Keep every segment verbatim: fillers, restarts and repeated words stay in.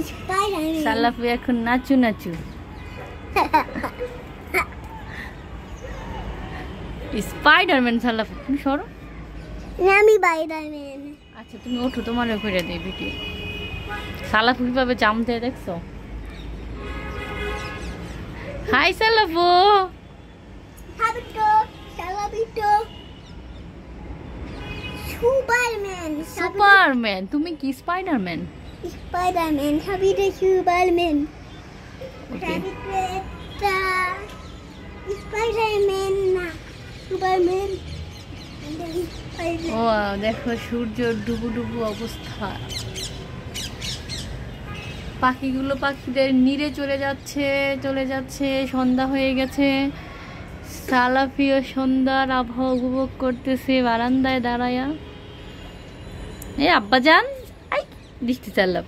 সালাফি এখন নাচু নাচু। স্পাইডারম্যান সালাফি, তুমি সরো। আমি স্পাইডারম্যান। আচ্ছা তুমি ওঠো, তোমারও করে দেই ভিডিও। সালাফি কিভাবে জামতে দেখছো? হাই সালাফু। হাবিটো সালাফিটো সুপারম্যান। সুপারম্যান, তুমি কি স্পাইডারম্যান? স্পাইডারম্যান, হাবিটো সুপারম্যান। ওকে স্পাইডারম্যান না সুপারম্যান। ও দেখো সূর্য ডুবু ডুবু অবস্থা। পাখিগুলো পাখিদের নিরে চলে যাচ্ছে চলে যাচ্ছে সন্ধ্যা হয়ে গেছে। সালাফিও সন্ধ্যার আবহাওয়া উপভোগ করতেছে বারান্দায় দাঁড়ায়া। এ আব্বা যান, আই দৃষ্টি চালাম।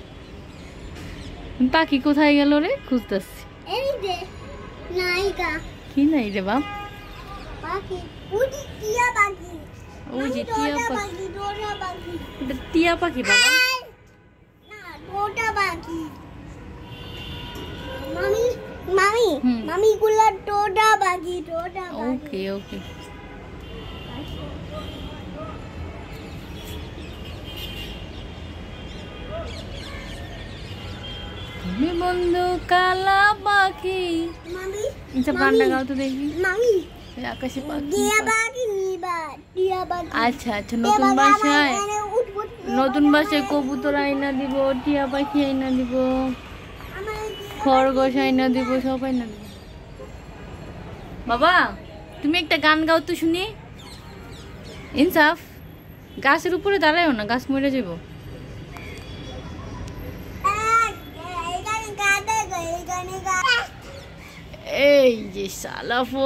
পাখি কোথায় গেল রে? খুঁজতেছি। এই যে নায়িকা। কি নাই রে বাপ? পাখি উড়ি টিয়া পাখি। ওই যে টিয়া পাখি। ডোরা পাখি। এটা টিয়া পাখি বাবা না, ডোরা পাখি। মামি মামি মামি গুলা ডোরা পাখি, ডোরা পাখি। ওকে ওকে। তুমি বন্ধু কালা পাখি। মামি আচ্ছা গানটা গাও তো দেখি। মামি আকাশে পাখি। টিয়া পাখি নিবা, টিয়া পাখি। আচ্ছা আচ্ছা নতুন ভাষায় নতুন ভাষায় কবুতর আইনা দিব, টিয়া পাখি আইনা দিব, খরগোশ আইনা দিব, সব আইনা দিব। বাবা তুমি একটা গান গাও তো শুনি। ইনসাফ, গাছের উপরে দাঁড়ায়ও না, গাছ মরে যাব। এই যে সালাফো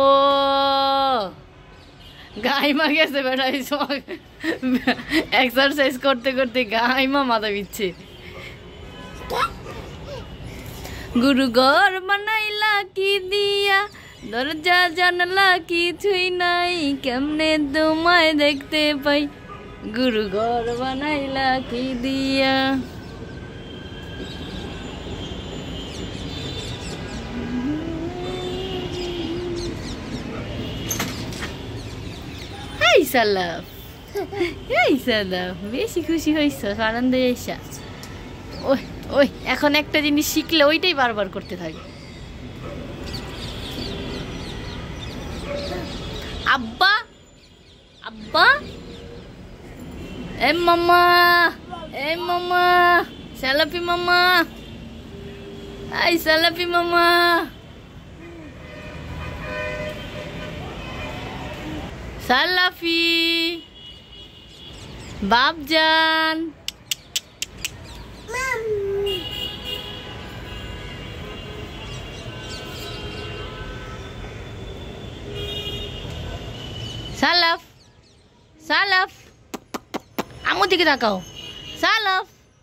গাইমা গেছে বেটা, এক্সারসাইজ করতে করতে গাইমা মাথা বিচ্ছে। গুরু ঘর বানাইলা কি দিয়া, দরজা জানলা কিছুই নাই, কেমনে তোমায় দেখতে পাই, গুরু ঘর বানাইলা কি দিয়া। এই সালাফ, এই সালাফ বেশি খুশি হয়েছ, আনন্দে এসা। ওই ওই এখন একটা জিনিস শিখলে ওইটাই বারবার করতে থাকে। আব্বা আব্বা এ মামা এ মামা সালাফি মামা, এই সালাফি মামা, সালাফি বাপজান। সালাফ সালাফ আমার দিকে তাকাও। সালাফ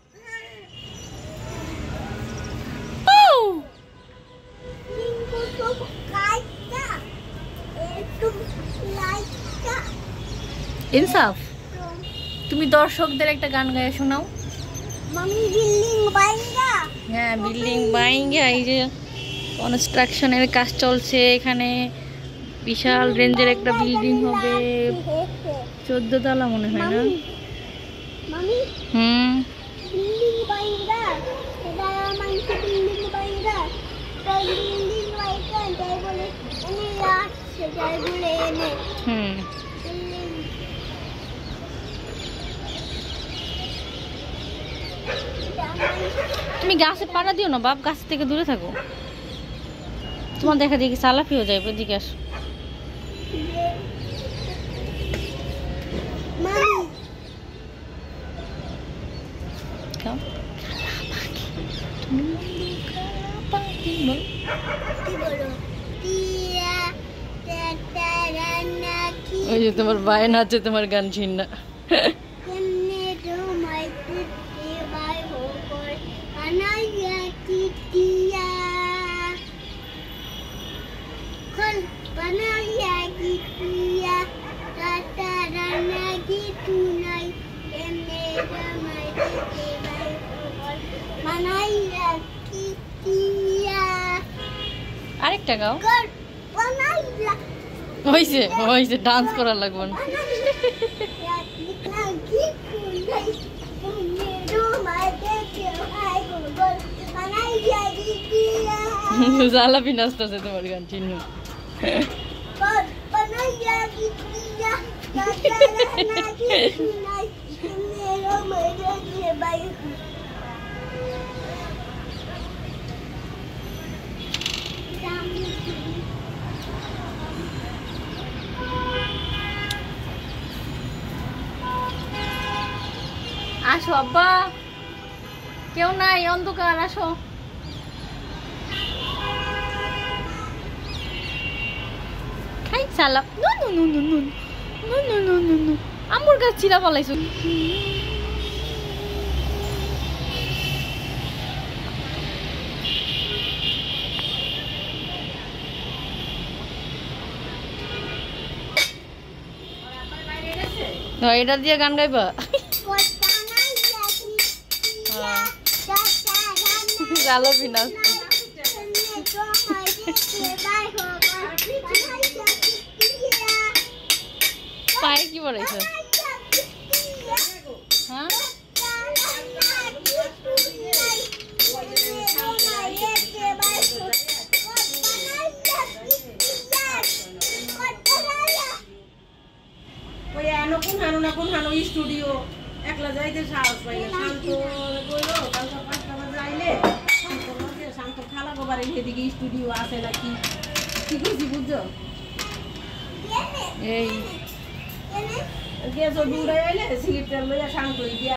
ইনসাফ, তুমি দর্শকদের একটা গান গায়ে শোনাও। মামি বিল্ডিং বাইঙ্গা। হ্যাঁ বিল্ডিং বাইঙ্গা, এই যে কনস্ট্রাকশনের কাজ চলছে এখানে, বিশাল রেঞ্জের একটা বিল্ডিং হবে, চোদ্দ তলা মনে হয় না? মামি হুম বিল্ডিং বাইঙ্গা, এটা মানছে বিল্ডিং বাইঙ্গা, তো বিল্ডিং বাইঙ্গা যাই বলে এনে আসছে, যাই বলে এনে হুম তুমি গাছে পাড়া দিও না বাপ, গাছ থেকে দূরে থাকো। তোমার দেখা দেখি সালাফিও যাইবে, এদিকে আসো। ওই যে তোমার বায়ন আছে, তোমার গান ছিন না। বানাইয়া কিটিয়া আরেকটা গাও। কর বানাইয়া হইছে হইছে, ডান্স করা লাগবে না। জালাপি নাচতেছে তোমার গান চিহ্ন। আসো আব্বা, কেউ নাই, অন্ধকার, আসো। খাই সালাপ। No no no no no no no no no no আমুর গাছ চিরা পালাইছো। এটা দিয়ে গান গাইবা? জালাপি নাচ। পায়ে কি পড়াইছো? হ্যাঁ ওই আনো কোন হানো না কোন হানো স্টুডিও একলা যাইতে সাহস পাই না। শান্ত কইলো কালকে পাঁচটা বাজে আইলে শান্ত বলছে শান্ত খালা গোবারে এদিকে স্টুডিও আছে নাকি কি কইছি বুঝছো? এই গেছো দূরে আইলে সিগারেট লইয়া শান্ত হই